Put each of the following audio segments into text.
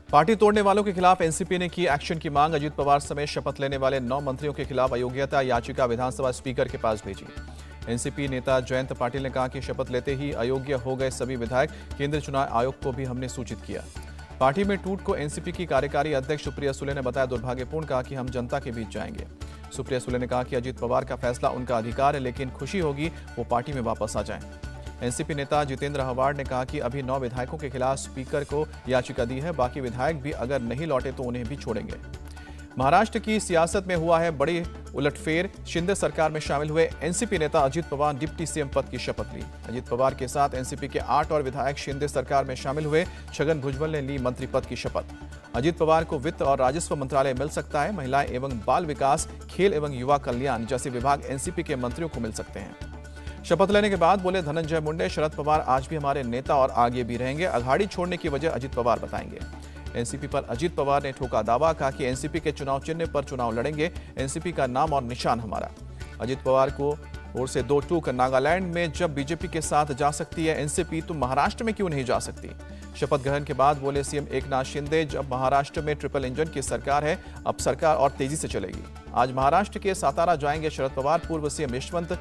Party तोड़ने वालों के खिलाफ एनसीपी ने की एक्शन की मांग। अजित पवार समेत शपथ लेने वाले 9 मंत्रियों के खिलाफ अयोग्यता याचिका विधानसभा स्पीकर के पास भेजी। एनसीपी नेता जयंत पाटिल ने कहा कि शपथ लेते ही अयोग्य हो गए सभी विधायक। केंद्रीय चुनाव आयोग को भी हमने सूचित किया। पार्टी में टूट को एनसीपी की कार्यकारी अध्यक्ष सुप्रिया सुले ने बताया दुर्भाग्यपूर्ण। कहा कि हम जनता के बीच जाएंगे। सुप्रिया सुले ने कहा कि अजित पवार का फैसला उनका अधिकार है, लेकिन खुशी होगी वो पार्टी में वापस आ जाएं। एनसीपी नेता जितेंद्र हवाड़ ने कहा कि अभी 9 विधायकों के खिलाफ स्पीकर को याचिका दी है। बाकी विधायक भी अगर नहीं लौटे तो उन्हें भी छोड़ेंगे। महाराष्ट्र की सियासत में हुआ है बड़ी उलटफेर। शिंदे सरकार में शामिल हुए एनसीपी नेता अजित पवार डिप्टी सीएम पद की शपथ ली। अजित पवार के साथ एनसीपी के 8 और विधायक शिंदे सरकार में शामिल हुए। छगन भुजबल ने ली मंत्री पद की शपथ। अजित पवार को वित्त और राजस्व मंत्रालय मिल सकता है। महिलाएं एवं बाल विकास, खेल एवं युवा कल्याण जैसे विभाग एनसीपी के मंत्रियों को मिल सकते हैं। शपथ लेने के बाद बोले धनंजय मुंडे, शरद पवार आज भी हमारे नेता और आगे भी रहेंगे। अघाड़ी छोड़ने की वजह अजित पवार बताएंगे। एनसीपी पर अजित पवार ने ठोका दावा। कहा कि एनसीपी के चुनाव चिन्ह पर चुनाव लड़ेंगे। एनसीपी का नाम और निशान हमारा। अजित पवार को ओर से 2 टूक। नागालैंड में जब बीजेपी के साथ जा सकती है एनसीपी, तो महाराष्ट्र में क्यों नहीं जा सकती। शपथ ग्रहण के बाद बोले सीएम एकनाथ शिंदे, जब महाराष्ट्र में ट्रिपल इंजन की सरकार है, अब सरकार और तेजी से चलेगी। आज महाराष्ट्र के सातारा जाएंगे शरद पवार। पूर्व सीएम यशवंत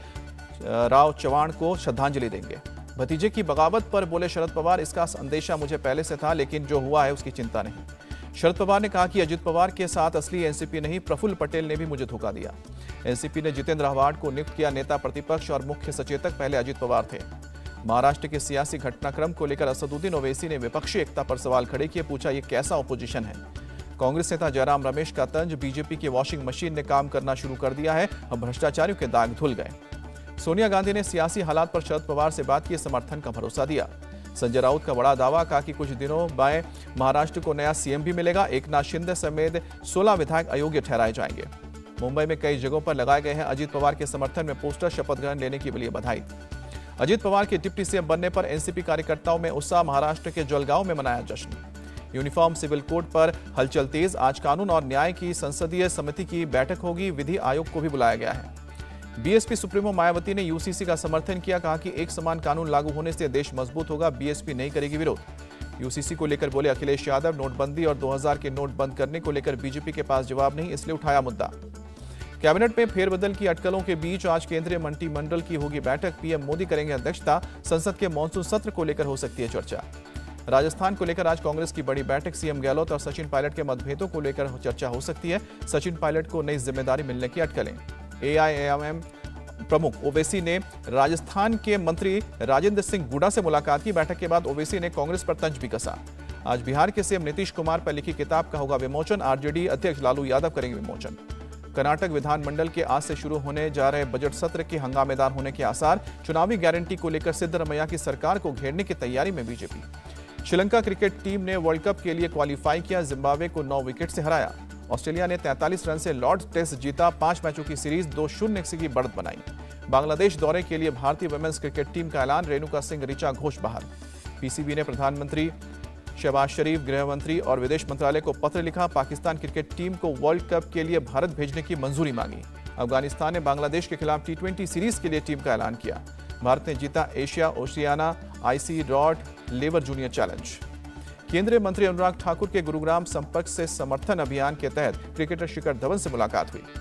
राव चव्हाण को श्रद्धांजलि देंगे। भतीजे की बगावत पर बोले शरद पवार, इसका अंदेशा मुझे पहले से था, लेकिन जो हुआ है उसकी चिंता नहीं। शरद पवार ने कहा कि अजित पवार के साथ असली एनसीपी नहीं, प्रफुल्ल पटेल ने भी मुझे धोखा दिया। एनसीपी ने जितेंद्र हवाड़ को नियुक्त किया नेता प्रतिपक्ष और मुख्य सचेतक। पहले अजित पवार थे। महाराष्ट्र के सियासी घटनाक्रम को लेकर असदुद्दीन ओवैसी ने विपक्षी एकता पर सवाल खड़े किए। पूछा, ये कैसा ओपोजिशन है। कांग्रेस नेता जयराम रमेश का तंज, बीजेपी की वॉशिंग मशीन ने काम करना शुरू कर दिया है, अब भ्रष्टाचारियों के दाग धुल गए। सोनिया गांधी ने सियासी हालात पर शरद पवार से बात की, समर्थन का भरोसा दिया। संजय राउत का बड़ा दावा। कहा कि कुछ दिनों बाद महाराष्ट्र को नया सीएम भी मिलेगा। एकनाथ शिंदे समेत 16 विधायक अयोग्य ठहराए जाएंगे। मुंबई में कई जगहों पर लगाए गए हैं अजित पवार के समर्थन में पोस्टर। शपथ ग्रहण लेने के लिए बधाई। अजित पवार के डिप्टी सीएम बनने पर एनसीपी कार्यकर्ताओं में उत्साह। महाराष्ट्र के जलगांव में मनाया जश्न। यूनिफॉर्म सिविल कोड पर हलचल तेज। आज कानून और न्याय की संसदीय समिति की बैठक होगी। विधि आयोग को भी बुलाया गया है। बीएसपी सुप्रीमो मायावती ने यूसीसी का समर्थन किया। कहा कि एक समान कानून लागू होने से देश मजबूत होगा। बीएसपी नहीं करेगी विरोध। यूसीसी को लेकर बोले अखिलेश यादव, नोटबंदी और 2000 के नोट बंद करने को लेकर बीजेपी के पास जवाब नहीं, इसलिए उठाया मुद्दा। कैबिनेट में फेरबदल की अटकलों के बीच आज केंद्रीय मंत्रिमंडल की होगी बैठक। पीएम मोदी करेंगे अध्यक्षता। संसद के मॉनसून सत्र को लेकर हो सकती है चर्चा। राजस्थान को लेकर आज कांग्रेस की बड़ी बैठक। सीएम गहलोत और सचिन पायलट के मतभेदों को लेकर चर्चा हो सकती है। सचिन पायलट को नई जिम्मेदारी मिलने की अटकलें। एआईएमएम प्रमुख ओवैसी ने राजस्थान के मंत्री राजेंद्र सिंह गुडा से मुलाकात की। बैठक के बाद ओवैसी ने कांग्रेस पर तंज भी कसा। आज बिहार के सीएम नीतीश कुमार पर लिखी किताब का होगा विमोचन। आरजेडी अध्यक्ष लालू यादव करेंगे विमोचन। कर्नाटक विधानमंडल के आज से शुरू होने जा रहे बजट सत्र के हंगामेदार होने के आसार। चुनावी गारंटी को लेकर सिद्धरमैया की सरकार को घेरने की तैयारी में बीजेपी। श्रीलंका क्रिकेट टीम ने वर्ल्ड कप के लिए क्वालिफाई किया। जिम्बाब्वे को 9 विकेट से हराया। ऑस्ट्रेलिया ने 43 रन से लॉर्ड्स टेस्ट जीता। 5 मैचों की सीरीज 2-0 की बढ़त बनाई। बांग्लादेश दौरे के लिए भारतीय वुमेन्स क्रिकेट टीम का ऐलान। रेणुका सिंह, ऋचा घोष बाहर। पीसीबी ने प्रधानमंत्री शहबाज शरीफ, गृह मंत्री और विदेश मंत्रालय को पत्र लिखा। पाकिस्तान क्रिकेट टीम को वर्ल्ड कप के लिए भारत भेजने की मंजूरी मांगी। अफगानिस्तान ने बांग्लादेश के खिलाफ T20 सीरीज के लिए टीम का ऐलान किया। भारत ने जीता Asia Oceania IC Rod Laver junior challenge. केंद्रीय मंत्री अनुराग ठाकुर के गुरुग्राम संपर्क से समर्थन अभियान के तहत क्रिकेटर शिखर धवन से मुलाकात हुई।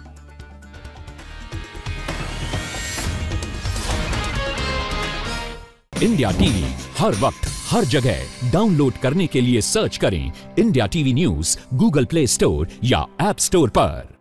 इंडिया टीवी हर वक्त हर जगह डाउनलोड करने के लिए सर्च करें India TV news Google Play store या ऐप स्टोर पर।